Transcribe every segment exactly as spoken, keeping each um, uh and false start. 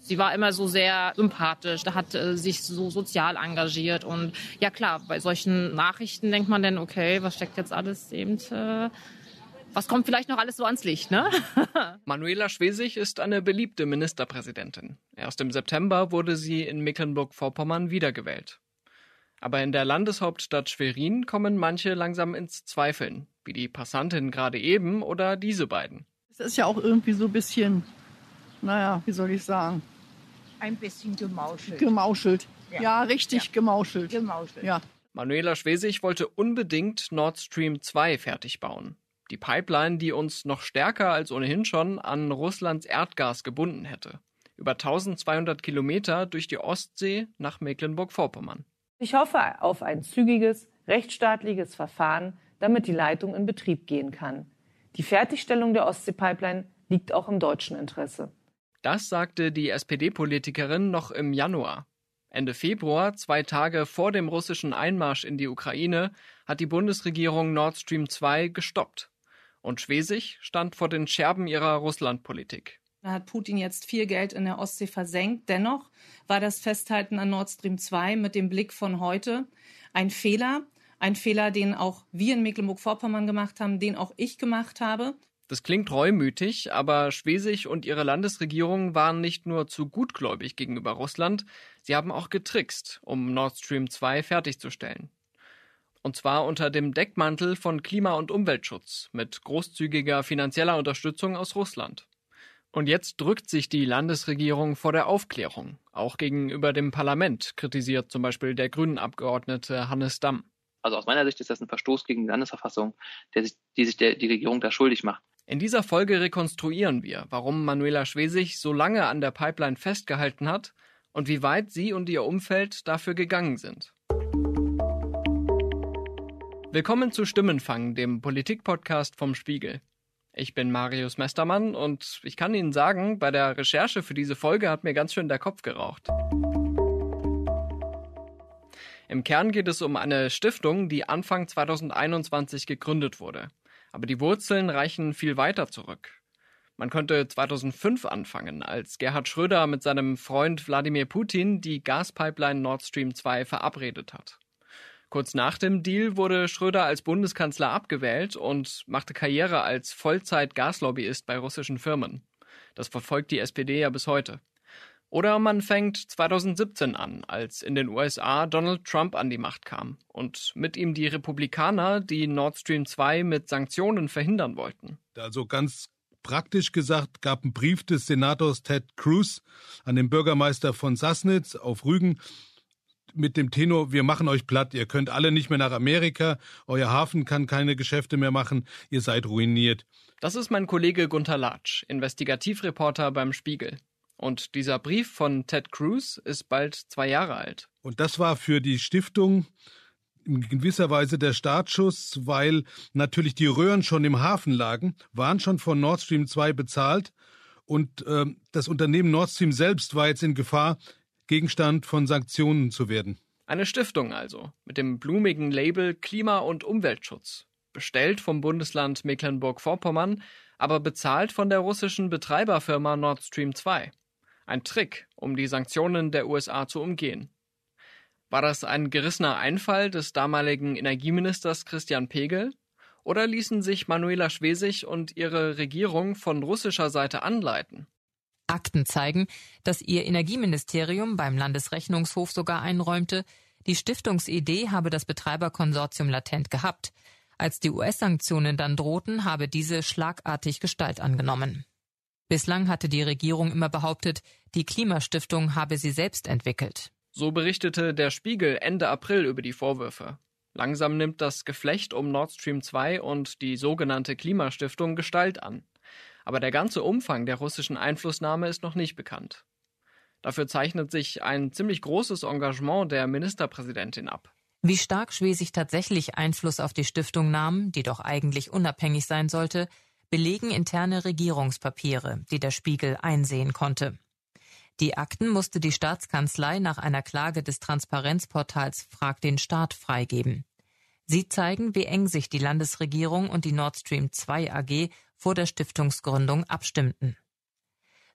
Sie war immer so sehr sympathisch, da hat äh, sich so sozial engagiert. Und ja klar, bei solchen Nachrichten denkt man dann, okay, was steckt jetzt alles eben, äh, was kommt vielleicht noch alles so ans Licht, ne? Manuela Schwesig ist eine beliebte Ministerpräsidentin. Erst im September wurde sie in Mecklenburg-Vorpommern wiedergewählt. Aber in der Landeshauptstadt Schwerin kommen manche langsam ins Zweifeln, wie die Passantin gerade eben oder diese beiden. Es ist ja auch irgendwie so ein bisschen, naja, wie soll ich sagen? Ein bisschen gemauschelt. Gemauschelt. Ja, ja richtig ja. gemauschelt. Gemauschelt. Ja. Manuela Schwesig wollte unbedingt Nord Stream zwei fertig bauen. Die Pipeline, die uns noch stärker als ohnehin schon an Russlands Erdgas gebunden hätte. Über eintausendzweihundert Kilometer durch die Ostsee nach Mecklenburg-Vorpommern. Ich hoffe auf ein zügiges, rechtsstaatliches Verfahren, damit die Leitung in Betrieb gehen kann. Die Fertigstellung der Ostsee-Pipeline liegt auch im deutschen Interesse. Das sagte die S P D-Politikerin noch im Januar. Ende Februar, zwei Tage vor dem russischen Einmarsch in die Ukraine, hat die Bundesregierung Nord Stream zwei gestoppt. Und Schwesig stand vor den Scherben ihrer Russlandpolitik. Da hat Putin jetzt viel Geld in der Ostsee versenkt. Dennoch war das Festhalten an Nord Stream zwei mit dem Blick von heute ein Fehler. Ein Fehler, den auch wir in Mecklenburg-Vorpommern gemacht haben, den auch ich gemacht habe. Das klingt reumütig, aber Schwesig und ihre Landesregierung waren nicht nur zu gutgläubig gegenüber Russland, sie haben auch getrickst, um Nord Stream zwei fertigzustellen. Und zwar unter dem Deckmantel von Klima- und Umweltschutz mit großzügiger finanzieller Unterstützung aus Russland. Und jetzt drückt sich die Landesregierung vor der Aufklärung, auch gegenüber dem Parlament, kritisiert zum Beispiel der Grünen-Abgeordnete Hannes Damm. Also aus meiner Sicht ist das ein Verstoß gegen die Landesverfassung, der sich, die sich der, die Regierung da schuldig macht. In dieser Folge rekonstruieren wir, warum Manuela Schwesig so lange an der Pipeline festgehalten hat und wie weit sie und ihr Umfeld dafür gegangen sind. Willkommen zu Stimmenfang, dem Politik-Podcast vom Spiegel. Ich bin Marius Mestermann und ich kann Ihnen sagen, bei der Recherche für diese Folge hat mir ganz schön der Kopf geraucht. Im Kern geht es um eine Stiftung, die Anfang zweitausendeinundzwanzig gegründet wurde. Aber die Wurzeln reichen viel weiter zurück. Man könnte zweitausendfünf anfangen, als Gerhard Schröder mit seinem Freund Wladimir Putin die Gaspipeline Nord Stream zwei verabredet hat. Kurz nach dem Deal wurde Schröder als Bundeskanzler abgewählt und machte Karriere als Vollzeit-Gaslobbyist bei russischen Firmen. Das verfolgt die S P D ja bis heute. Oder man fängt zweitausendsiebzehn an, als in den U S A Donald Trump an die Macht kam und mit ihm die Republikaner, die Nord Stream zwei mit Sanktionen verhindern wollten. Also ganz praktisch gesagt gab ein Brief des Senators Ted Cruz an den Bürgermeister von Sassnitz auf Rügen mit dem Tenor, wir machen euch platt, ihr könnt alle nicht mehr nach Amerika, euer Hafen kann keine Geschäfte mehr machen, ihr seid ruiniert. Das ist mein Kollege Gunter Latsch, Investigativreporter beim Spiegel. Und dieser Brief von Ted Cruz ist bald zwei Jahre alt. Und das war für die Stiftung in gewisser Weise der Startschuss, weil natürlich die Röhren schon im Hafen lagen, waren schon von Nord Stream zwei bezahlt und äh, das Unternehmen Nord Stream selbst war jetzt in Gefahr, Gegenstand von Sanktionen zu werden. Eine Stiftung also, mit dem blumigen Label Klima- und Umweltschutz. Bestellt vom Bundesland Mecklenburg-Vorpommern, aber bezahlt von der russischen Betreiberfirma Nord Stream zwei. Ein Trick, um die Sanktionen der U S A zu umgehen. War das ein gerissener Einfall des damaligen Energieministers Christian Pegel? Oder ließen sich Manuela Schwesig und ihre Regierung von russischer Seite anleiten? Akten zeigen, dass ihr Energieministerium beim Landesrechnungshof sogar einräumte, die Stiftungsidee habe das Betreiberkonsortium latent gehabt. Als die U S-Sanktionen dann drohten, habe diese schlagartig Gestalt angenommen. Bislang hatte die Regierung immer behauptet, die Klimastiftung habe sie selbst entwickelt. So berichtete der Spiegel Ende April über die Vorwürfe. Langsam nimmt das Geflecht um Nord Stream zwei und die sogenannte Klimastiftung Gestalt an. Aber der ganze Umfang der russischen Einflussnahme ist noch nicht bekannt. Dafür zeichnet sich ein ziemlich großes Engagement der Ministerpräsidentin ab. Wie stark Schwesig tatsächlich Einfluss auf die Stiftung nahm, die doch eigentlich unabhängig sein sollte, belegen interne Regierungspapiere, die der Spiegel einsehen konnte. Die Akten musste die Staatskanzlei nach einer Klage des Transparenzportals Frag den Staat freigeben. Sie zeigen, wie eng sich die Landesregierung und die Nord Stream zwei A G vor der Stiftungsgründung abstimmten.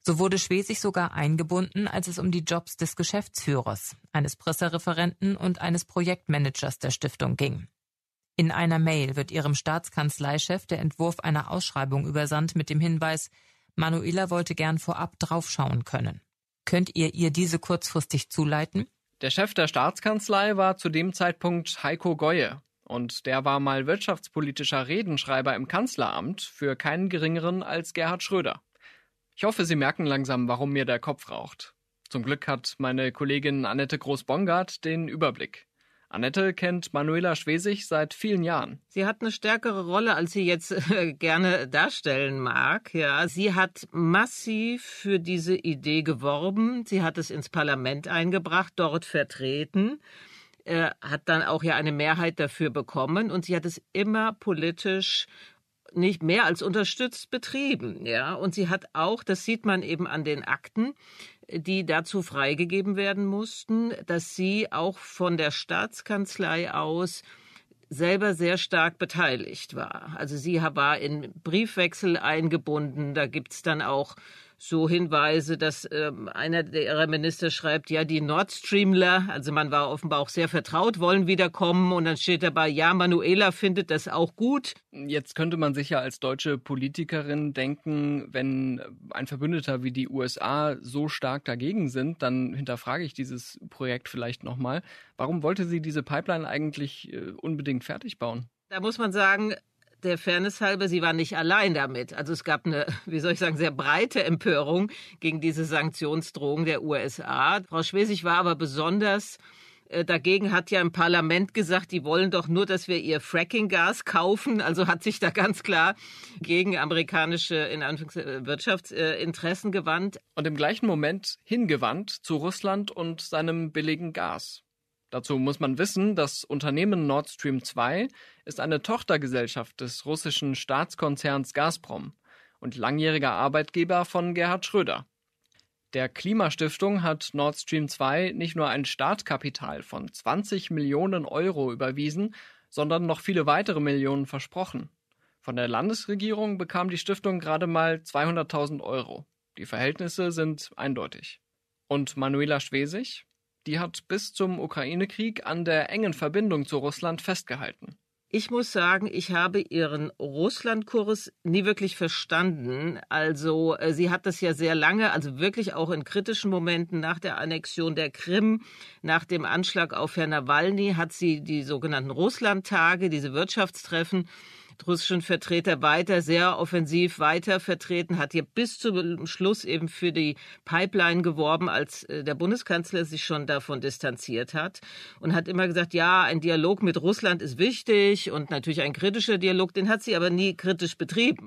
So wurde Schwesig sogar eingebunden, als es um die Jobs des Geschäftsführers, eines Pressereferenten und eines Projektmanagers der Stiftung ging. In einer Mail wird ihrem Staatskanzleichef der Entwurf einer Ausschreibung übersandt mit dem Hinweis, Manuela wollte gern vorab draufschauen können. Könnt ihr ihr diese kurzfristig zuleiten? Der Chef der Staatskanzlei war zu dem Zeitpunkt Heiko Goye. Und der war mal wirtschaftspolitischer Redenschreiber im Kanzleramt für keinen geringeren als Gerhard Schröder. Ich hoffe, Sie merken langsam, warum mir der Kopf raucht. Zum Glück hat meine Kollegin Annette Groß-Bongard den Überblick. Annette kennt Manuela Schwesig seit vielen Jahren. Sie hat eine stärkere Rolle, als sie jetzt äh, gerne darstellen mag. Ja, sie hat massiv für diese Idee geworben. Sie hat es ins Parlament eingebracht, dort vertreten. Äh, hat dann auch ja eine Mehrheit dafür bekommen. Und sie hat es immer politisch nicht mehr als unterstützt betrieben. Ja, und sie hat auch, das sieht man eben an den Akten, die dazu freigegeben werden mussten, dass sie auch von der Staatskanzlei aus selber sehr stark beteiligt war. Also sie war in Briefwechsel eingebunden. Da gibt's dann auch so Hinweise, dass ähm, einer ihrer Minister schreibt, ja, die Nord Streamler, also man war offenbar auch sehr vertraut, wollen wiederkommen. Und dann steht dabei, ja, Manuela findet das auch gut. Jetzt könnte man sich ja als deutsche Politikerin denken, wenn ein Verbündeter wie die U S A so stark dagegen sind, dann hinterfrage ich dieses Projekt vielleicht nochmal. Warum wollte sie diese Pipeline eigentlich äh, unbedingt fertig bauen? Da muss man sagen, der Fairness halber, sie war nicht allein damit. Also es gab eine, wie soll ich sagen, sehr breite Empörung gegen diese Sanktionsdrohung der U S A. Frau Schwesig war aber besonders äh, dagegen, hat ja im Parlament gesagt, die wollen doch nur, dass wir ihr Fracking-Gas kaufen. Also hat sich da ganz klar gegen amerikanische in Anführungszeichen Wirtschaftsinteressen gewandt. Und im gleichen Moment hingewandt zu Russland und seinem billigen Gas. Dazu muss man wissen, das Unternehmen Nord Stream zwei ist eine Tochtergesellschaft des russischen Staatskonzerns Gazprom und langjähriger Arbeitgeber von Gerhard Schröder. Der Klimastiftung hat Nord Stream zwei nicht nur ein Startkapital von zwanzig Millionen Euro überwiesen, sondern noch viele weitere Millionen versprochen. Von der Landesregierung bekam die Stiftung gerade mal zweihunderttausend Euro. Die Verhältnisse sind eindeutig. Und Manuela Schwesig? Die hat bis zum Ukraine-Krieg an der engen Verbindung zu Russland festgehalten. Ich muss sagen, ich habe ihren Russlandkurs nie wirklich verstanden. Also sie hat das ja sehr lange, also wirklich auch in kritischen Momenten nach der Annexion der Krim, nach dem Anschlag auf Herrn Nawalny, hat sie die sogenannten Russlandtage, diese Wirtschaftstreffen, russischen Vertreter weiter, sehr offensiv weiter vertreten, hat hier bis zum Schluss eben für die Pipeline geworben, als der Bundeskanzler sich schon davon distanziert hat und hat immer gesagt, ja, ein Dialog mit Russland ist wichtig und natürlich ein kritischer Dialog, den hat sie aber nie kritisch betrieben.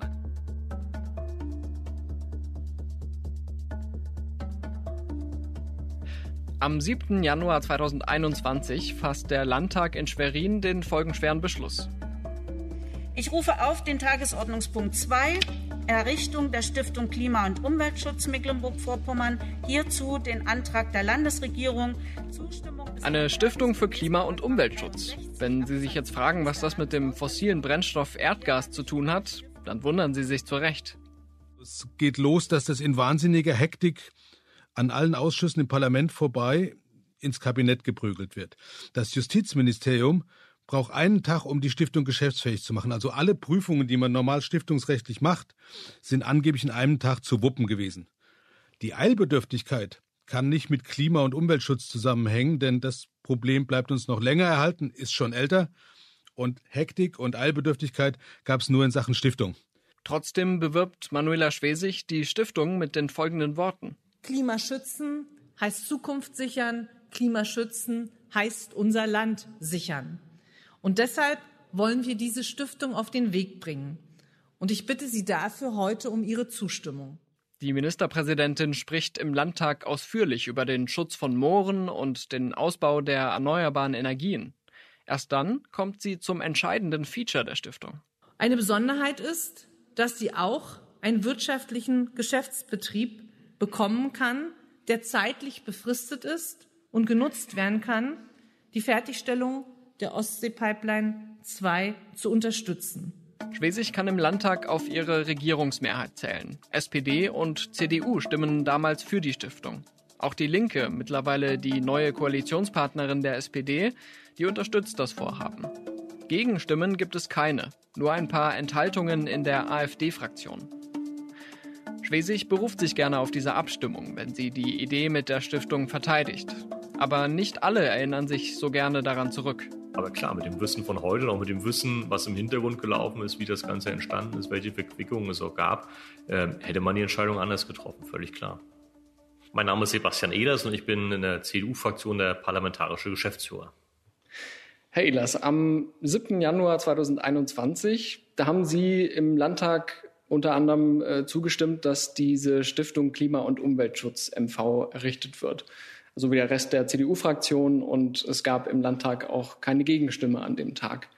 Am siebten Januar zweitausendeinundzwanzig fasst der Landtag in Schwerin den folgenschweren Beschluss. Ich rufe auf den Tagesordnungspunkt zwei, Errichtung der Stiftung Klima- und Umweltschutz Mecklenburg-Vorpommern, hierzu den Antrag der Landesregierung. Zustimmung Eine Stiftung für Klima- und Umweltschutz. Wenn Sie sich jetzt fragen, was das mit dem fossilen Brennstoff Erdgas zu tun hat, dann wundern Sie sich zu Recht. Es geht los, dass das in wahnsinniger Hektik an allen Ausschüssen im Parlament vorbei ins Kabinett geprügelt wird. Das Justizministerium braucht einen Tag, um die Stiftung geschäftsfähig zu machen. Also alle Prüfungen, die man normal stiftungsrechtlich macht, sind angeblich in einem Tag zu wuppen gewesen. Die Eilbedürftigkeit kann nicht mit Klima- und Umweltschutz zusammenhängen, denn das Problem bleibt uns noch länger erhalten, ist schon älter. Und Hektik und Eilbedürftigkeit gab es nur in Sachen Stiftung. Trotzdem bewirbt Manuela Schwesig die Stiftung mit den folgenden Worten. Klimaschützen heißt Zukunft sichern, Klimaschützen heißt unser Land sichern. Und deshalb wollen wir diese Stiftung auf den Weg bringen. Und ich bitte Sie dafür heute um Ihre Zustimmung. Die Ministerpräsidentin spricht im Landtag ausführlich über den Schutz von Mooren und den Ausbau der erneuerbaren Energien. Erst dann kommt sie zum entscheidenden Feature der Stiftung. Eine Besonderheit ist, dass sie auch einen wirtschaftlichen Geschäftsbetrieb bekommen kann, der zeitlich befristet ist und genutzt werden kann, die Fertigstellung der Ostsee-Pipeline zwei zu unterstützen. Schwesig kann im Landtag auf ihre Regierungsmehrheit zählen. S P D und C D U stimmen damals für die Stiftung. Auch die Linke, mittlerweile die neue Koalitionspartnerin der S P D, die unterstützt das Vorhaben. Gegenstimmen gibt es keine, nur ein paar Enthaltungen in der AfD-Fraktion. Schwesig beruft sich gerne auf diese Abstimmung, wenn sie die Idee mit der Stiftung verteidigt. Aber nicht alle erinnern sich so gerne daran zurück. Aber klar, mit dem Wissen von heute und auch mit dem Wissen, was im Hintergrund gelaufen ist, wie das Ganze entstanden ist, welche Verquickungen es auch gab, äh, hätte man die Entscheidung anders getroffen, völlig klar. Mein Name ist Sebastian Ehlers und ich bin in der C D U-Fraktion der parlamentarische Geschäftsführer. Herr Ehlers, am siebten Januar zweitausendeinundzwanzig, da haben Sie im Landtag unter anderem äh, zugestimmt, dass diese Stiftung Klima- und Umweltschutz M V errichtet wird. So wie der Rest der C D U-Fraktion, und es gab im Landtag auch keine Gegenstimme an dem Tag.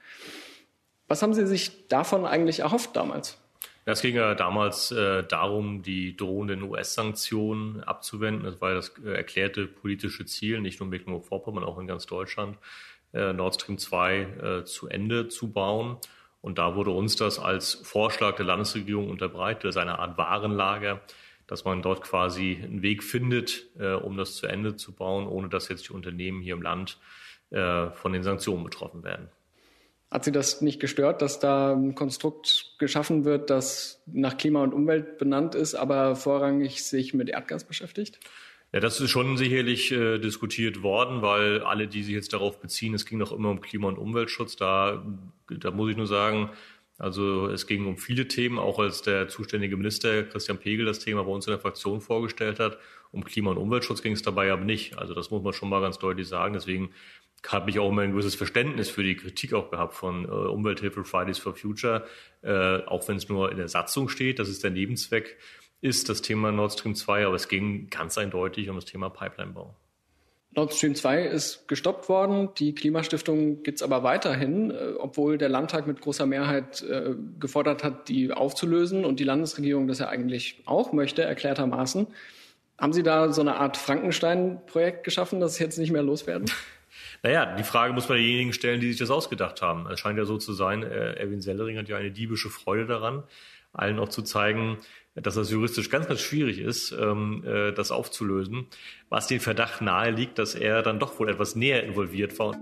Was haben Sie sich davon eigentlich erhofft damals? Es ging ja damals äh, darum, die drohenden U S-Sanktionen abzuwenden. Das war ja das äh, erklärte politische Ziel, nicht nur in Mecklenburg-Vorpommern, auch in ganz Deutschland, äh, Nord Stream zwei äh, zu Ende zu bauen. Und da wurde uns das als Vorschlag der Landesregierung unterbreitet, als eine Art Warenlager, dass man dort quasi einen Weg findet, äh, um das zu Ende zu bauen, ohne dass jetzt die Unternehmen hier im Land äh, von den Sanktionen betroffen werden. Hat Sie das nicht gestört, dass da ein Konstrukt geschaffen wird, das nach Klima und Umwelt benannt ist, aber vorrangig sich mit Erdgas beschäftigt? Ja, das ist schon sicherlich äh, diskutiert worden, weil alle, die sich jetzt darauf beziehen, es ging doch immer um Klima- und Umweltschutz. Da, da muss ich nur sagen, also es ging um viele Themen, auch als der zuständige Minister Christian Pegel das Thema bei uns in der Fraktion vorgestellt hat. Um Klima- und Umweltschutz ging es dabei aber nicht. Also das muss man schon mal ganz deutlich sagen. Deswegen habe ich auch immer ein gewisses Verständnis für die Kritik auch gehabt von äh, Umwelthilfe Fridays for Future, äh, auch wenn es nur in der Satzung steht, das ist der Nebenzweck, ist das Thema Nord Stream zwei, aber es ging ganz eindeutig um das Thema Pipelinebau. Nord Stream zwei ist gestoppt worden, die Klimastiftung gibt es aber weiterhin, äh, obwohl der Landtag mit großer Mehrheit äh, gefordert hat, die aufzulösen und die Landesregierung das ja eigentlich auch möchte, erklärtermaßen. Haben Sie da so eine Art Frankenstein-Projekt geschaffen, das jetzt nicht mehr loswerden? Naja, die Frage muss man denjenigen stellen, die sich das ausgedacht haben. Es scheint ja so zu sein, äh, Erwin Sellering hat ja eine diebische Freude daran, allen auch zu zeigen, dass das juristisch ganz, ganz schwierig ist, ähm, äh, das aufzulösen, was den Verdacht nahe liegt, dass er dann doch wohl etwas näher involviert war.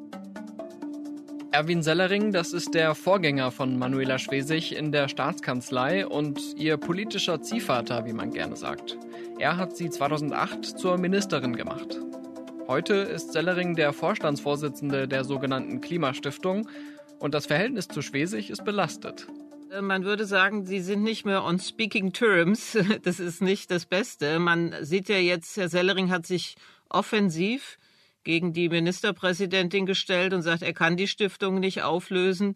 Erwin Sellering, das ist der Vorgänger von Manuela Schwesig in der Staatskanzlei und ihr politischer Ziehvater, wie man gerne sagt. Er hat sie zweitausendacht zur Ministerin gemacht. Heute ist Sellering der Vorstandsvorsitzende der sogenannten Klimastiftung und das Verhältnis zu Schwesig ist belastet. Man würde sagen, sie sind nicht mehr on speaking terms. Das ist nicht das Beste. Man sieht ja jetzt, Herr Sellering hat sich offensiv gegen die Ministerpräsidentin gestellt und sagt, er kann die Stiftung nicht auflösen,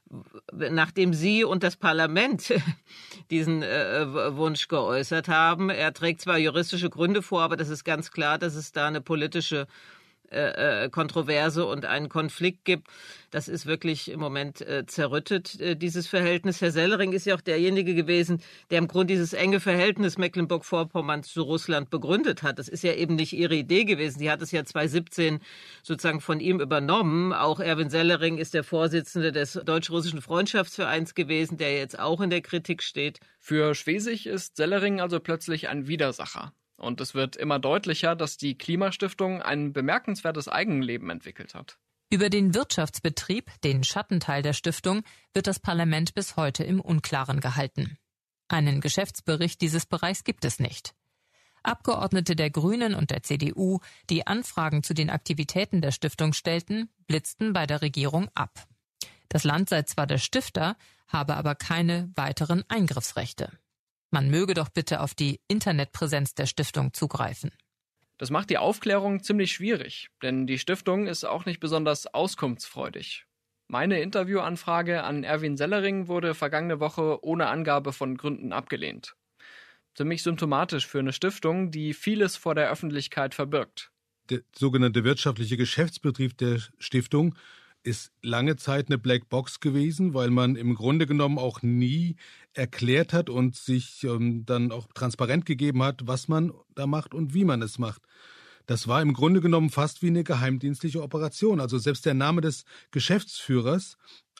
nachdem Sie und das Parlament diesen äh, Wunsch geäußert haben. Er trägt zwar juristische Gründe vor, aber das ist ganz klar, dass es da eine politische äh, Kontroverse und einen Konflikt gibt. Das ist wirklich im Moment äh, zerrüttet, äh, dieses Verhältnis. Herr Sellering ist ja auch derjenige gewesen, der im Grunde dieses enge Verhältnis Mecklenburg-Vorpommern zu Russland begründet hat. Das ist ja eben nicht ihre Idee gewesen. Sie hat es ja zweitausendsiebzehn sozusagen von ihm übernommen. Auch Erwin Sellering ist der Vorsitzende des Deutsch-Russischen Freundschaftsvereins gewesen, der jetzt auch in der Kritik steht. Für Schwesig ist Sellering also plötzlich ein Widersacher. Und es wird immer deutlicher, dass die Klimastiftung ein bemerkenswertes Eigenleben entwickelt hat. Über den Wirtschaftsbetrieb, den Schattenteil der Stiftung, wird das Parlament bis heute im Unklaren gehalten. Einen Geschäftsbericht dieses Bereichs gibt es nicht. Abgeordnete der Grünen und der C D U, die Anfragen zu den Aktivitäten der Stiftung stellten, blitzten bei der Regierung ab. Das Land sei zwar der Stifter, habe aber keine weiteren Eingriffsrechte. Man möge doch bitte auf die Internetpräsenz der Stiftung zugreifen. Das macht die Aufklärung ziemlich schwierig, denn die Stiftung ist auch nicht besonders auskunftsfreudig. Meine Interviewanfrage an Erwin Sellering wurde vergangene Woche ohne Angabe von Gründen abgelehnt. Ziemlich symptomatisch für eine Stiftung, die vieles vor der Öffentlichkeit verbirgt. Der sogenannte wirtschaftliche Geschäftsbetrieb der Stiftung ist lange Zeit eine Blackbox gewesen, weil man im Grunde genommen auch nie erklärt hat und sich ähm, dann auch transparent gegeben hat, was man da macht und wie man es macht. Das war im Grunde genommen fast wie eine geheimdienstliche Operation. Also selbst der Name des Geschäftsführers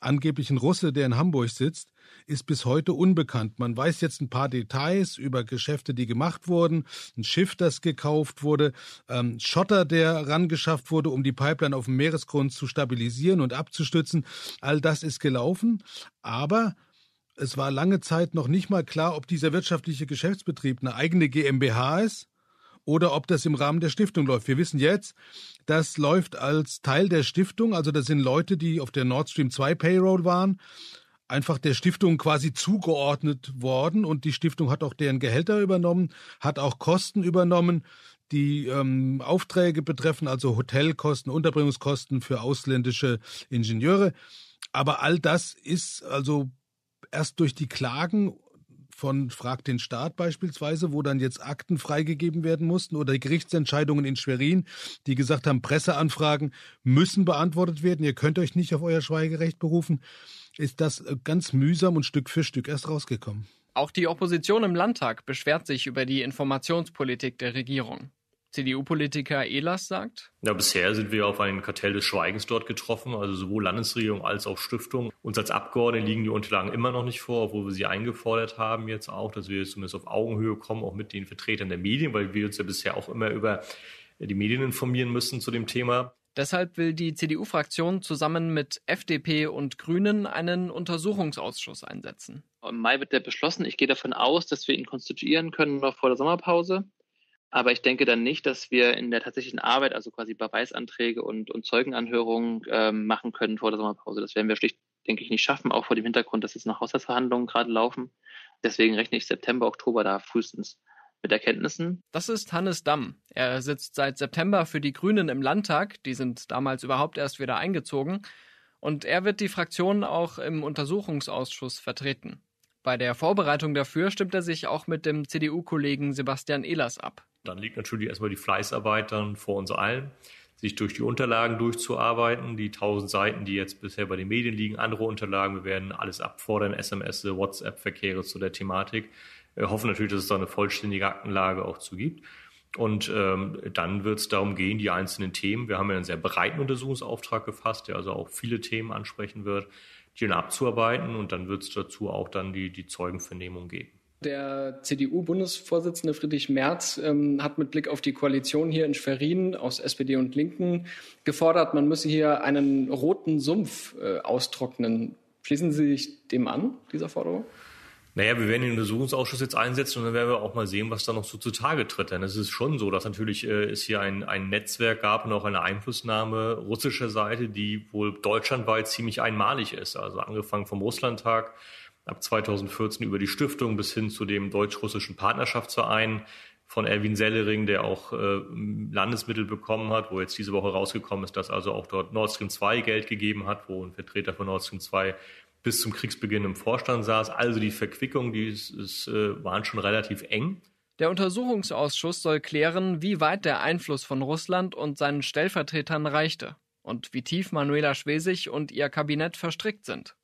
angeblich ein Russe, der in Hamburg sitzt, ist bis heute unbekannt. Man weiß jetzt ein paar Details über Geschäfte, die gemacht wurden, ein Schiff, das gekauft wurde, ähm, Schotter, der rangeschafft wurde, um die Pipeline auf dem Meeresgrund zu stabilisieren und abzustützen. All das ist gelaufen, aber es war lange Zeit noch nicht mal klar, ob dieser wirtschaftliche Geschäftsbetrieb eine eigene GmbH ist oder ob das im Rahmen der Stiftung läuft. Wir wissen jetzt, das läuft als Teil der Stiftung, also das sind Leute, die auf der Nord Stream zwei Payroll waren, einfach der Stiftung quasi zugeordnet worden und die Stiftung hat auch deren Gehälter übernommen, hat auch Kosten übernommen, die ähm, Aufträge betreffen, also Hotelkosten, Unterbringungskosten für ausländische Ingenieure. Aber all das ist also erst durch die Klagen von Frag den Staat beispielsweise, wo dann jetzt Akten freigegeben werden mussten oder Gerichtsentscheidungen in Schwerin, die gesagt haben, Presseanfragen müssen beantwortet werden, ihr könnt euch nicht auf euer Schweigerecht berufen, ist das ganz mühsam und Stück für Stück erst rausgekommen. Auch die Opposition im Landtag beschwert sich über die Informationspolitik der Regierung. C D U-Politiker Ehlers sagt: Ja, bisher sind wir auf ein Kartell des Schweigens dort getroffen, also sowohl Landesregierung als auch Stiftung. Uns als Abgeordnete liegen die Unterlagen immer noch nicht vor, obwohl wir sie eingefordert haben jetzt auch, dass wir zumindest auf Augenhöhe kommen, auch mit den Vertretern der Medien, weil wir uns ja bisher auch immer über die Medien informieren müssen zu dem Thema. Deshalb will die C D U-Fraktion zusammen mit F D P und Grünen einen Untersuchungsausschuss einsetzen. Im Mai wird der beschlossen. Ich gehe davon aus, dass wir ihn konstituieren können noch vor der Sommerpause. Aber ich denke dann nicht, dass wir in der tatsächlichen Arbeit, also quasi Beweisanträge und, und Zeugenanhörungen ähm, machen können vor der Sommerpause. Das werden wir schlicht, denke ich, nicht schaffen, auch vor dem Hintergrund, dass jetzt noch Haushaltsverhandlungen gerade laufen. Deswegen rechne ich September, Oktober da frühestens mit Erkenntnissen. Das ist Hannes Damm. Er sitzt seit September für die Grünen im Landtag. Die sind damals überhaupt erst wieder eingezogen. Und er wird die Fraktion auch im Untersuchungsausschuss vertreten. Bei der Vorbereitung dafür stimmt er sich auch mit dem C D U-Kollegen Sebastian Ehlers ab. Dann liegt natürlich erstmal die Fleißarbeit dann vor uns allen, sich durch die Unterlagen durchzuarbeiten, die tausend Seiten, die jetzt bisher bei den Medien liegen, andere Unterlagen. Wir werden alles abfordern, S M S, WhatsApp-Verkehre zu der Thematik. Wir hoffen natürlich, dass es da eine vollständige Aktenlage auch zu gibt. Und ähm, dann wird es darum gehen, die einzelnen Themen, wir haben ja einen sehr breiten Untersuchungsauftrag gefasst, der also auch viele Themen ansprechen wird, die dann abzuarbeiten. Und dann wird es dazu auch dann die, die Zeugenvernehmung geben. Der C D U-Bundesvorsitzende Friedrich Merz ähm, hat mit Blick auf die Koalition hier in Schwerin aus S P D und Linken gefordert, man müsse hier einen roten Sumpf äh, austrocknen. Schließen Sie sich dem an, dieser Forderung? Naja, wir werden den Untersuchungsausschuss jetzt einsetzen und dann werden wir auch mal sehen, was da noch so zutage tritt. Denn es ist schon so, dass natürlich äh, es hier ein, ein Netzwerk gab und auch eine Einflussnahme russischer Seite, die wohl deutschlandweit ziemlich einmalig ist. Also angefangen vom Russlandtag ab zweitausendvierzehn über die Stiftung bis hin zu dem deutsch-russischen Partnerschaftsverein von Erwin Sellering, der auch äh, Landesmittel bekommen hat, wo jetzt diese Woche rausgekommen ist, dass also auch dort Nord Stream zwei Geld gegeben hat, wo ein Vertreter von Nord Stream zwei bis zum Kriegsbeginn im Vorstand saß. Also die Verquickung, die ist, ist, äh, waren schon relativ eng. Der Untersuchungsausschuss soll klären, wie weit der Einfluss von Russland und seinen Stellvertretern reichte und wie tief Manuela Schwesig und ihr Kabinett verstrickt sind.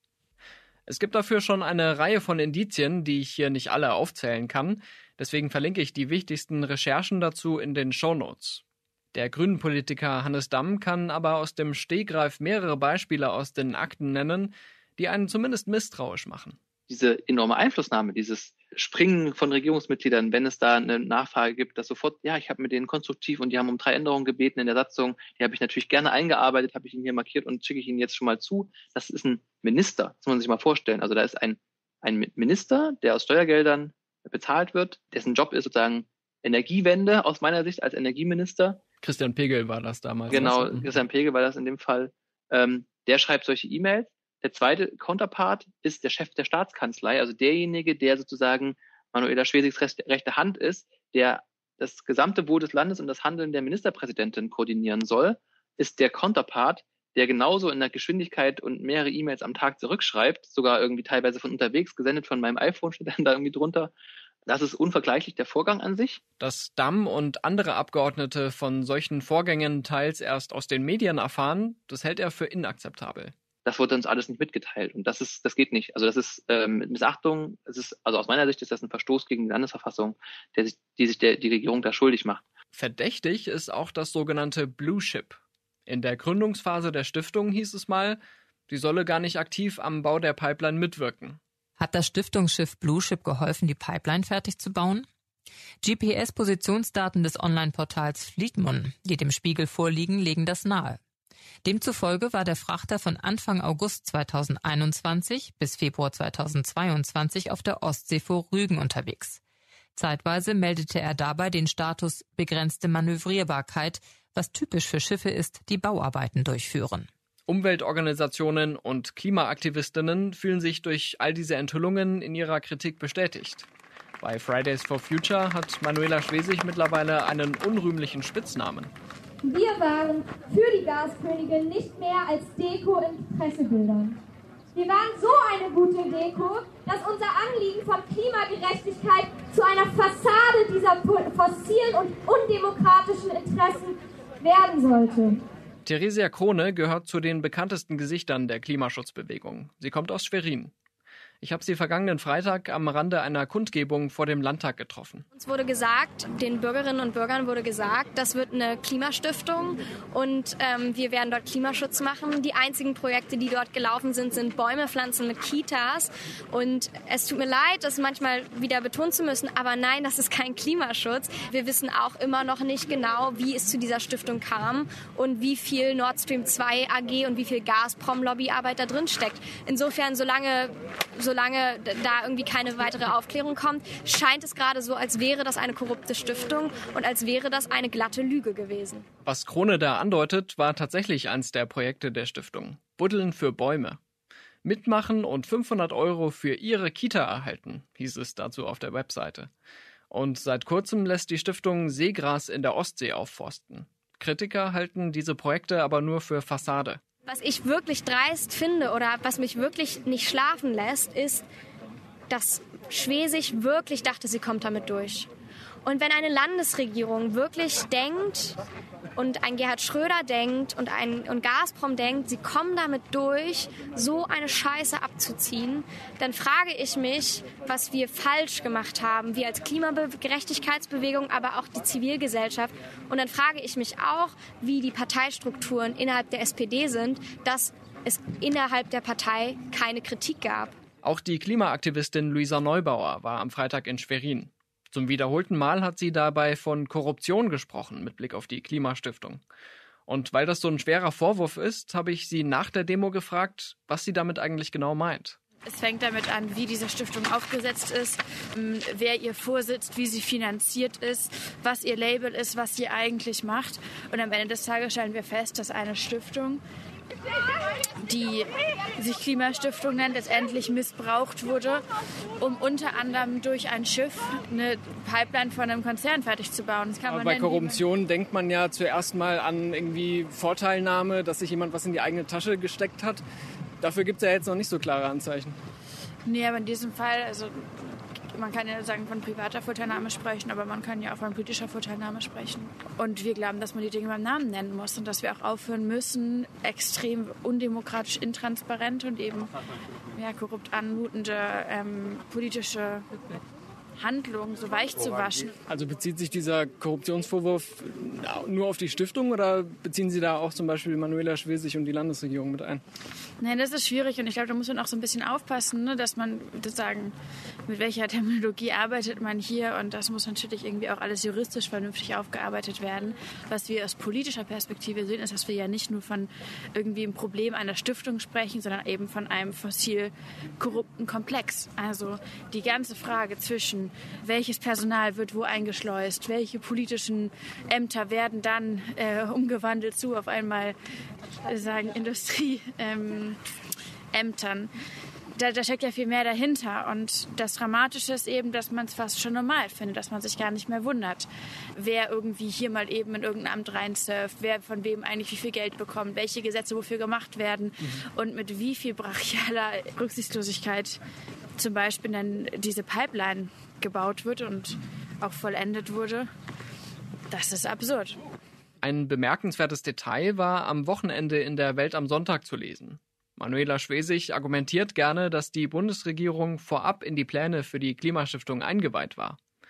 Es gibt dafür schon eine Reihe von Indizien, die ich hier nicht alle aufzählen kann. Deswegen verlinke ich die wichtigsten Recherchen dazu in den Shownotes. Der Grünen-Politiker Hannes Damm kann aber aus dem Stegreif mehrere Beispiele aus den Akten nennen, die einen zumindest misstrauisch machen. Diese enorme Einflussnahme, dieses Springen von Regierungsmitgliedern, wenn es da eine Nachfrage gibt, dass sofort, ja, ich habe mit denen konstruktiv und die haben um drei Änderungen gebeten in der Satzung, die habe ich natürlich gerne eingearbeitet, habe ich Ihnen hier markiert und schicke ich Ihnen jetzt schon mal zu. Das ist ein Minister, das muss man sich mal vorstellen. Also da ist ein, ein Minister, der aus Steuergeldern bezahlt wird, dessen Job ist sozusagen Energiewende aus meiner Sicht als Energieminister. Christian Pegel war das damals. Genau, also. Christian Pegel war das in dem Fall. Ähm, der schreibt solche E-Mails. Der zweite Counterpart ist der Chef der Staatskanzlei, also derjenige, der sozusagen Manuela Schwesigs rechte Hand ist, der das gesamte Wohl des Landes und das Handeln der Ministerpräsidentin koordinieren soll, ist der Counterpart, der genauso in der Geschwindigkeit und mehrere E-Mails am Tag zurückschreibt, sogar irgendwie teilweise von unterwegs, gesendet von meinem iPhone, steht dann da irgendwie drunter. Das ist unvergleichlich, der Vorgang an sich. Dass Damm und andere Abgeordnete von solchen Vorgängen teils erst aus den Medien erfahren, das hält er für inakzeptabel. Das wurde uns alles nicht mitgeteilt und das ist, das geht nicht. Also das ist ähm, mit Missachtung. Es ist, also aus meiner Sicht ist das ein Verstoß gegen die Landesverfassung, der sich, die sich der, die Regierung da schuldig macht. Verdächtig ist auch das sogenannte Blue Chip. In der Gründungsphase der Stiftung hieß es mal, Die solle gar nicht aktiv am Bau der Pipeline mitwirken. Hat das Stiftungsschiff Blue Ship geholfen, die Pipeline fertig zu bauen? G P S-Positionsdaten des Online-Portals Fleetmoon, die dem Spiegel vorliegen, legen das nahe. Demzufolge war der Frachter von Anfang August zweitausendeinundzwanzig bis Februar zweitausendzweiundzwanzig auf der Ostsee vor Rügen unterwegs. Zeitweise meldete er dabei den Status begrenzte Manövrierbarkeit, was typisch für Schiffe ist, die Bauarbeiten durchführen. Umweltorganisationen und Klimaaktivistinnen fühlen sich durch all diese Enthüllungen in ihrer Kritik bestätigt. Bei Fridays for Future hat Manuela Schwesig mittlerweile einen unrühmlichen Spitznamen. Wir waren für die Gaskönigin nicht mehr als Deko in Pressebildern. Wir waren so eine gute Deko, dass unser Anliegen von Klimagerechtigkeit zu einer Fassade dieser fossilen und undemokratischen Interessen werden sollte. Theresia Krone gehört zu den bekanntesten Gesichtern der Klimaschutzbewegung. Sie kommt aus Schwerin. Ich habe sie vergangenen Freitag am Rande einer Kundgebung vor dem Landtag getroffen. Uns wurde gesagt, den Bürgerinnen und Bürgern wurde gesagt, das wird eine Klimastiftung und ähm, wir werden dort Klimaschutz machen. Die einzigen Projekte, die dort gelaufen sind, sind Bäume pflanzen mit Kitas. Und es tut mir leid, das manchmal wieder betonen zu müssen, aber nein, das ist kein Klimaschutz. Wir wissen auch immer noch nicht genau, wie es zu dieser Stiftung kam und wie viel Nord Stream zwei A G und wie viel Gazprom-Lobbyarbeit da drin steckt. Insofern, solange Solange da irgendwie keine weitere Aufklärung kommt, scheint es gerade so, als wäre das eine korrupte Stiftung und als wäre das eine glatte Lüge gewesen. Was Krone da andeutet, war tatsächlich eins der Projekte der Stiftung. Buddeln für Bäume. Mitmachen und fünfhundert Euro für ihre Kita erhalten, hieß es dazu auf der Webseite. Und seit kurzem lässt die Stiftung Seegras in der Ostsee aufforsten. Kritiker halten diese Projekte aber nur für Fassade. Was ich wirklich dreist finde oder was mich wirklich nicht schlafen lässt, ist, dass Schwesig wirklich dachte, sie kommt damit durch. Und wenn eine Landesregierung wirklich denkt und ein Gerhard Schröder denkt und ein und Gazprom denkt, sie kommen damit durch, so eine Scheiße abzuziehen, dann frage ich mich, was wir falsch gemacht haben, wir als Klimagerechtigkeitsbewegung, aber auch die Zivilgesellschaft. Und dann frage ich mich auch, wie die Parteistrukturen innerhalb der S P D sind, dass es innerhalb der Partei keine Kritik gab. Auch die Klimaaktivistin Luisa Neubauer war am Freitag in Schwerin. Zum wiederholten Mal hat sie dabei von Korruption gesprochen, mit Blick auf die Klimastiftung. Und weil das so ein schwerer Vorwurf ist, habe ich sie nach der Demo gefragt, was sie damit eigentlich genau meint. Es fängt damit an, wie diese Stiftung aufgesetzt ist, wer ihr vorsitzt, wie sie finanziert ist, was ihr Label ist, was sie eigentlich macht. Und am Ende des Tages stellen wir fest, dass eine Stiftung, die sich Klimastiftung nennt, letztendlich missbraucht wurde, um unter anderem durch ein Schiff eine Pipeline von einem Konzern fertig zu bauen. Das kann man bei nennen, Korruption denkt man ja zuerst mal an irgendwie Vorteilnahme, dass sich jemand was in die eigene Tasche gesteckt hat. Dafür gibt es ja jetzt noch nicht so klare Anzeichen. Nee, aber in diesem Fall, also man kann ja sagen, von privater Vorteilnahme sprechen, aber man kann ja auch von politischer Vorteilnahme sprechen. Und wir glauben, dass man die Dinge beim Namen nennen muss und dass wir auch aufhören müssen, extrem undemokratisch, intransparent und eben ja, korrupt anmutende ähm, politische Handlungen so weich zu waschen. Also bezieht sich dieser Korruptionsvorwurf nur auf die Stiftung oder beziehen Sie da auch zum Beispiel Manuela Schwesig und die Landesregierung mit ein? Nein, das ist schwierig und ich glaube, da muss man auch so ein bisschen aufpassen, ne, dass man sagen, mit welcher Terminologie arbeitet man hier und das muss natürlich irgendwie auch alles juristisch vernünftig aufgearbeitet werden. Was wir aus politischer Perspektive sehen, ist, dass wir ja nicht nur von irgendwie einem Problem einer Stiftung sprechen, sondern eben von einem fossil korrupten Komplex. Also die ganze Frage zwischen welches Personal wird wo eingeschleust, welche politischen Ämter werden dann äh, umgewandelt zu auf einmal äh, sagen Industrieämtern. Ähm, da, da steckt ja viel mehr dahinter und das Dramatische ist eben, dass man es fast schon normal findet, dass man sich gar nicht mehr wundert, wer irgendwie hier mal eben in irgendein Amt reinsurft, wer von wem eigentlich wie viel Geld bekommt, welche Gesetze wofür gemacht werden mhm. und mit wie viel brachialer Rücksichtslosigkeit zum Beispiel dann diese Pipeline gebaut wird und auch vollendet wurde. Das ist absurd. Ein bemerkenswertes Detail war am Wochenende in der Welt am Sonntag zu lesen. Manuela Schwesig argumentiert gerne, dass die Bundesregierung vorab in die Pläne für die Klimastiftung eingeweiht war.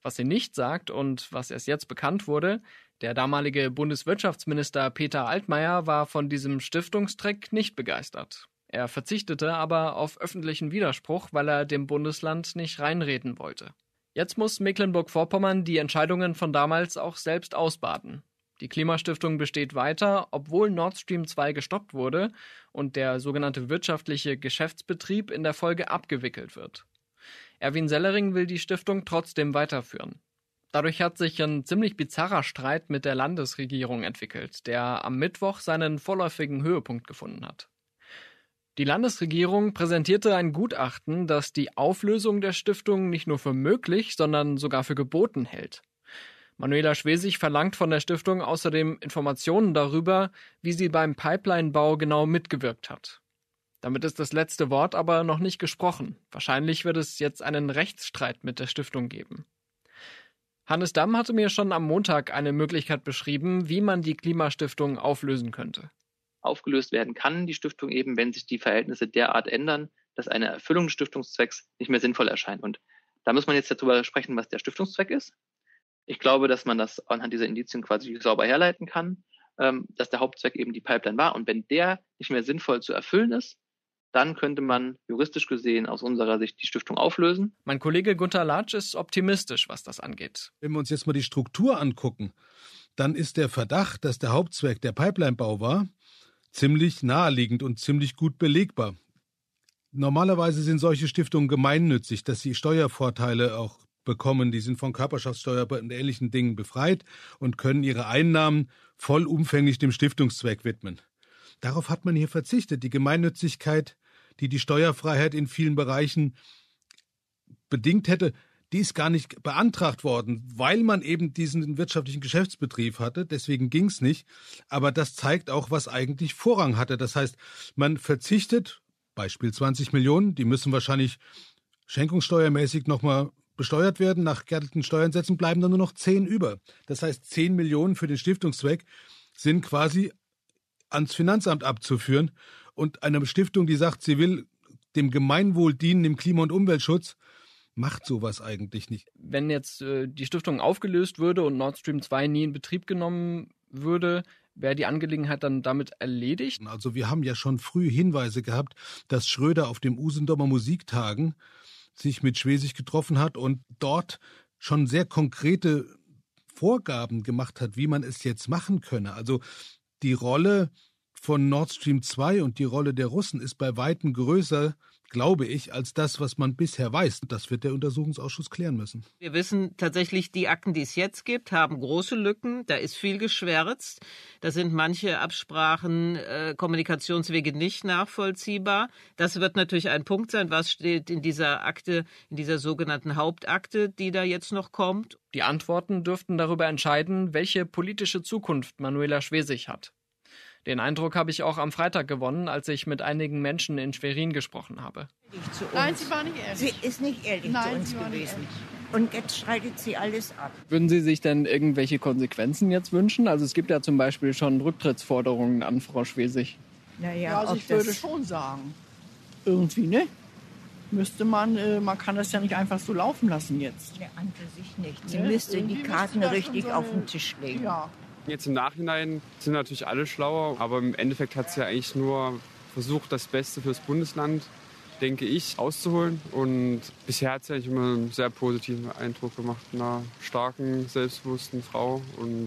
Was sie nicht sagt und was erst jetzt bekannt wurde: Der damalige Bundeswirtschaftsminister Peter Altmaier war von diesem Stiftungstrick nicht begeistert. Er verzichtete aber auf öffentlichen Widerspruch, weil er dem Bundesland nicht reinreden wollte. Jetzt muss Mecklenburg-Vorpommern die Entscheidungen von damals auch selbst ausbaden. Die Klimastiftung besteht weiter, obwohl Nord Stream zwei gestoppt wurde und der sogenannte wirtschaftliche Geschäftsbetrieb in der Folge abgewickelt wird. Erwin Sellering will die Stiftung trotzdem weiterführen. Dadurch hat sich ein ziemlich bizarrer Streit mit der Landesregierung entwickelt, der am Mittwoch seinen vorläufigen Höhepunkt gefunden hat. Die Landesregierung präsentierte ein Gutachten, das die Auflösung der Stiftung nicht nur für möglich, sondern sogar für geboten hält. Manuela Schwesig verlangt von der Stiftung außerdem Informationen darüber, wie sie beim Pipeline-Bau genau mitgewirkt hat. Damit ist das letzte Wort aber noch nicht gesprochen. Wahrscheinlich wird es jetzt einen Rechtsstreit mit der Stiftung geben. Hannes Damm hatte mir schon am Montag eine Möglichkeit beschrieben, wie man die Klimastiftung auflösen könnte. Aufgelöst werden kann die Stiftung eben, wenn sich die Verhältnisse derart ändern, dass eine Erfüllung des Stiftungszwecks nicht mehr sinnvoll erscheint. Und da muss man jetzt darüber sprechen, was der Stiftungszweck ist. Ich glaube, dass man das anhand dieser Indizien quasi sauber herleiten kann, dass der Hauptzweck eben die Pipeline war. Und wenn der nicht mehr sinnvoll zu erfüllen ist, dann könnte man juristisch gesehen aus unserer Sicht die Stiftung auflösen. Mein Kollege Gunter Latsch ist optimistisch, was das angeht. Wenn wir uns jetzt mal die Struktur angucken, dann ist der Verdacht, dass der Hauptzweck der Pipelinebau war, ziemlich naheliegend und ziemlich gut belegbar. Normalerweise sind solche Stiftungen gemeinnützig, dass sie Steuervorteile auch bekommen. Die sind von Körperschaftssteuer und ähnlichen Dingen befreit und können ihre Einnahmen vollumfänglich dem Stiftungszweck widmen. Darauf hat man hier verzichtet. Die Gemeinnützigkeit, die die Steuerfreiheit in vielen Bereichen bedingt hätte, die ist gar nicht beantragt worden, weil man eben diesen wirtschaftlichen Geschäftsbetrieb hatte. Deswegen ging es nicht. Aber das zeigt auch, was eigentlich Vorrang hatte. Das heißt, man verzichtet, Beispiel zwanzig Millionen, die müssen wahrscheinlich schenkungssteuermäßig nochmal besteuert werden. Nach geerdeten Steuernsätzen bleiben dann nur noch zehn über. Das heißt, zehn Millionen für den Stiftungszweck sind quasi ans Finanzamt abzuführen. Und eine Stiftung, die sagt, sie will dem Gemeinwohl dienen, dem Klima- und Umweltschutz, macht sowas eigentlich nicht. Wenn jetzt äh, die Stiftung aufgelöst würde und Nord Stream zwei nie in Betrieb genommen würde, wäre die Angelegenheit dann damit erledigt? Also wir haben ja schon früh Hinweise gehabt, dass Schröder auf dem Usendomer Musiktagen sich mit Schwesig getroffen hat und dort schon sehr konkrete Vorgaben gemacht hat, wie man es jetzt machen könne. Also die Rolle von Nord Stream zwei und die Rolle der Russen ist bei weitem größer, glaube ich, als das, was man bisher weiß. Das wird der Untersuchungsausschuss klären müssen. Wir wissen tatsächlich, die Akten, die es jetzt gibt, haben große Lücken. Da ist viel geschwärzt. Da sind manche Absprachen, äh, Kommunikationswege nicht nachvollziehbar. Das wird natürlich ein Punkt sein, was steht in dieser Akte, in dieser sogenannten Hauptakte, die da jetzt noch kommt. Die Antworten dürften darüber entscheiden, welche politische Zukunft Manuela Schwesig hat. Den Eindruck habe ich auch am Freitag gewonnen, als ich mit einigen Menschen in Schwerin gesprochen habe. Nein, sie war nicht ehrlich. Sie ist nicht ehrlich Nein, zu uns sie war nicht gewesen. Und jetzt streitet sie alles ab. Würden Sie sich denn irgendwelche Konsequenzen jetzt wünschen? Also es gibt ja zum Beispiel schon Rücktrittsforderungen an Frau Schwesig. Naja, Ja, also ob ich würde das- schon sagen, irgendwie, ne? Müsste man, äh, man kann das ja nicht einfach so laufen lassen jetzt. Ja, an für sich nicht. Sie Ne? müsste Irgendwie die müsste Karten da schon richtig so auf eine- den Tisch legen. Ja. Jetzt im Nachhinein sind natürlich alle schlauer, aber im Endeffekt hat sie ja eigentlich nur versucht, das Beste fürs Bundesland, denke ich, auszuholen. Und bisher hat sie eigentlich immer einen sehr positiven Eindruck gemacht, einer starken, selbstbewussten Frau. Und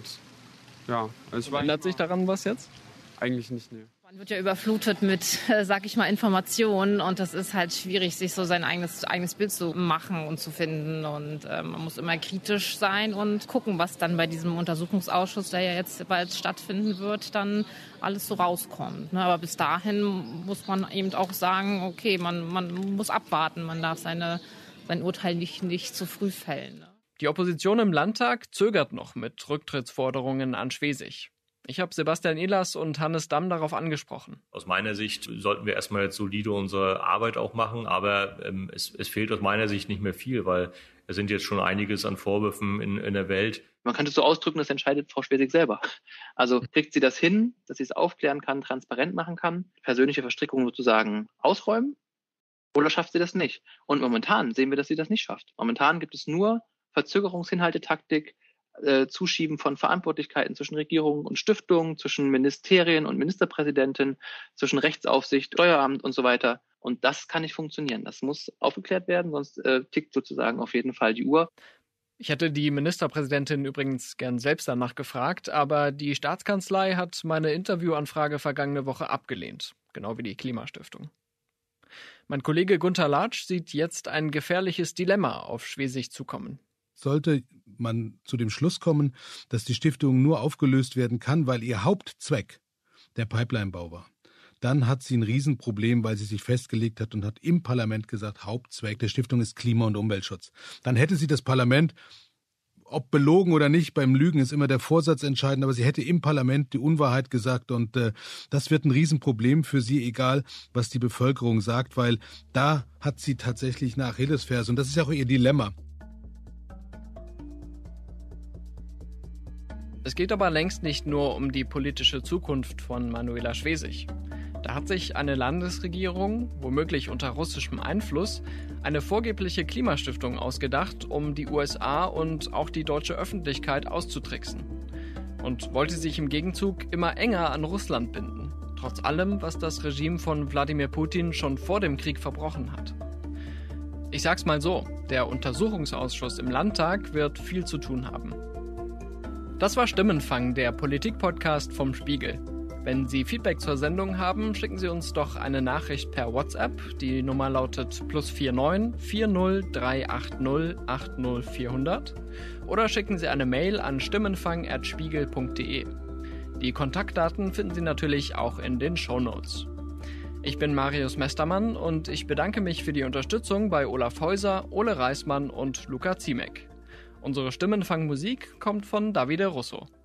ja, also ich war Ändert sich daran was jetzt? Eigentlich nicht, ne. Man wird ja überflutet mit, äh, sag ich mal, Informationen und das ist halt schwierig, sich so sein eigenes, eigenes Bild zu machen und zu finden und äh, man muss immer kritisch sein und gucken, was dann bei diesem Untersuchungsausschuss, der ja jetzt bald stattfinden wird, dann alles so rauskommt. Ne? Aber bis dahin muss man eben auch sagen, okay, man, man muss abwarten, man darf seine, sein Urteil nicht, nicht zu früh fällen. Ne? Die Opposition im Landtag zögert noch mit Rücktrittsforderungen an Schwesig. Ich habe Sebastian Ehlers und Hannes Damm darauf angesprochen. Aus meiner Sicht sollten wir erstmal jetzt solide unsere Arbeit auch machen, aber ähm, es, es fehlt aus meiner Sicht nicht mehr viel, weil es sind jetzt schon einiges an Vorwürfen in, in der Welt. Man könnte es so ausdrücken, das entscheidet Frau Schwesig selber. Also kriegt sie das hin, dass sie es aufklären kann, transparent machen kann, persönliche Verstrickungen sozusagen ausräumen, oder schafft sie das nicht? Und momentan sehen wir, dass sie das nicht schafft. Momentan gibt es nur Verzögerungshinhaltetaktik, äh, Zuschieben von Verantwortlichkeiten zwischen Regierungen und Stiftungen, zwischen Ministerien und Ministerpräsidenten, zwischen Rechtsaufsicht, Steueramt und so weiter. Und das kann nicht funktionieren. Das muss aufgeklärt werden, sonst äh, tickt sozusagen auf jeden Fall die Uhr. Ich hätte die Ministerpräsidentin übrigens gern selbst danach gefragt, aber die Staatskanzlei hat meine Interviewanfrage vergangene Woche abgelehnt, genau wie die Klimastiftung. Mein Kollege Gunther Latsch sieht jetzt ein gefährliches Dilemma auf Schwesig zukommen. Sollte man zu dem Schluss kommen, dass die Stiftung nur aufgelöst werden kann, weil ihr Hauptzweck der Pipelinebau war, dann hat sie ein Riesenproblem, weil sie sich festgelegt hat und hat im Parlament gesagt, Hauptzweck der Stiftung ist Klima- und Umweltschutz. Dann hätte sie das Parlament, ob belogen oder nicht, beim Lügen ist immer der Vorsatz entscheidend, aber sie hätte im Parlament die Unwahrheit gesagt und äh, das wird ein Riesenproblem für sie, egal was die Bevölkerung sagt, weil da hat sie tatsächlich eine Achillesferse und das ist ja auch ihr Dilemma. Es geht aber längst nicht nur um die politische Zukunft von Manuela Schwesig. Da hat sich eine Landesregierung, womöglich unter russischem Einfluss, eine vorgebliche Klimastiftung ausgedacht, um die U S A und auch die deutsche Öffentlichkeit auszutricksen. Und wollte sich im Gegenzug immer enger an Russland binden, trotz allem, was das Regime von Wladimir Putin schon vor dem Krieg verbrochen hat. Ich sag's mal so, der Untersuchungsausschuss im Landtag wird viel zu tun haben. Das war Stimmenfang, der Politik-Podcast vom Spiegel. Wenn Sie Feedback zur Sendung haben, schicken Sie uns doch eine Nachricht per WhatsApp. Die Nummer lautet plus vier neun vier null drei acht null acht null vier null null oder schicken Sie eine Mail an stimmenfang at spiegel punkt de. Die Kontaktdaten finden Sie natürlich auch in den Shownotes. Ich bin Marius Mestermann und ich bedanke mich für die Unterstützung bei Olaf Häuser, Ole Reismann und Luca Ziemek. Unsere Stimmenfang-Musik kommt von Davide Russo.